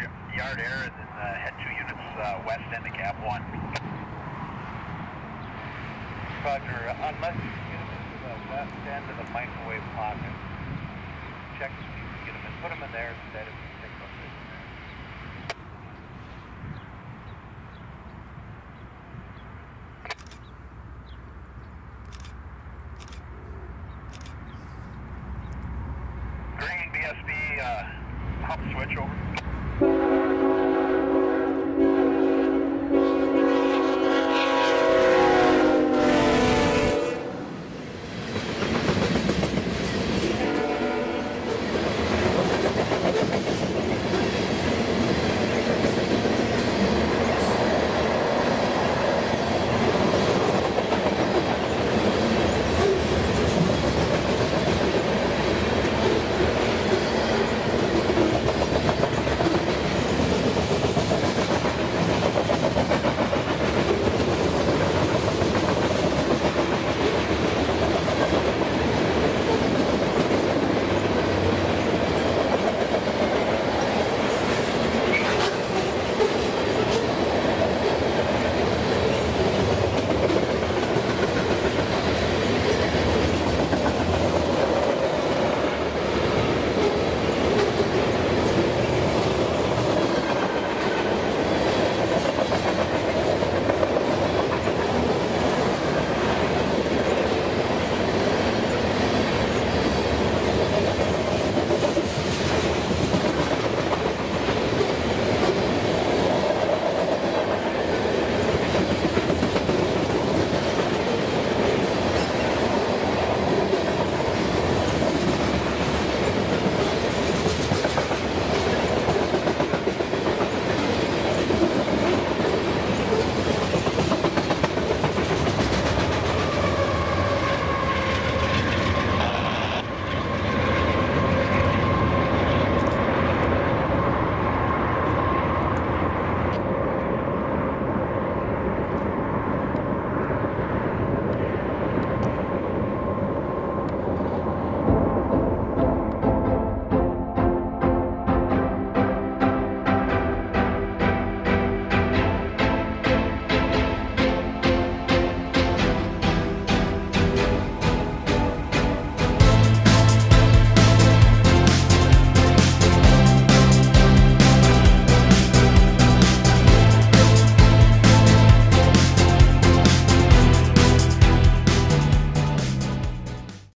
yard air and then head 2 units west end of cab 1. Roger, unless you can get them into the west end of the microwave pocket, check if you can get them in, put them in there instead of